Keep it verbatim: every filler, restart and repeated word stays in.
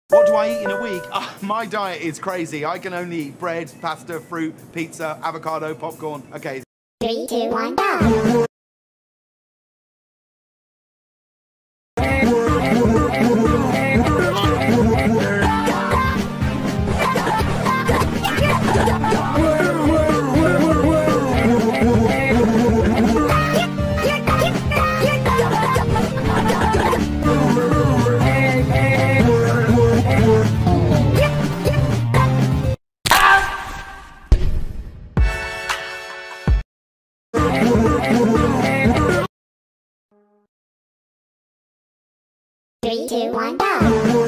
What do I eat in a week? Uh, my diet is crazy. I can only eat bread, pasta, fruit, pizza, avocado, popcorn. Okay. Three, two, one, go! Three, two, one, go!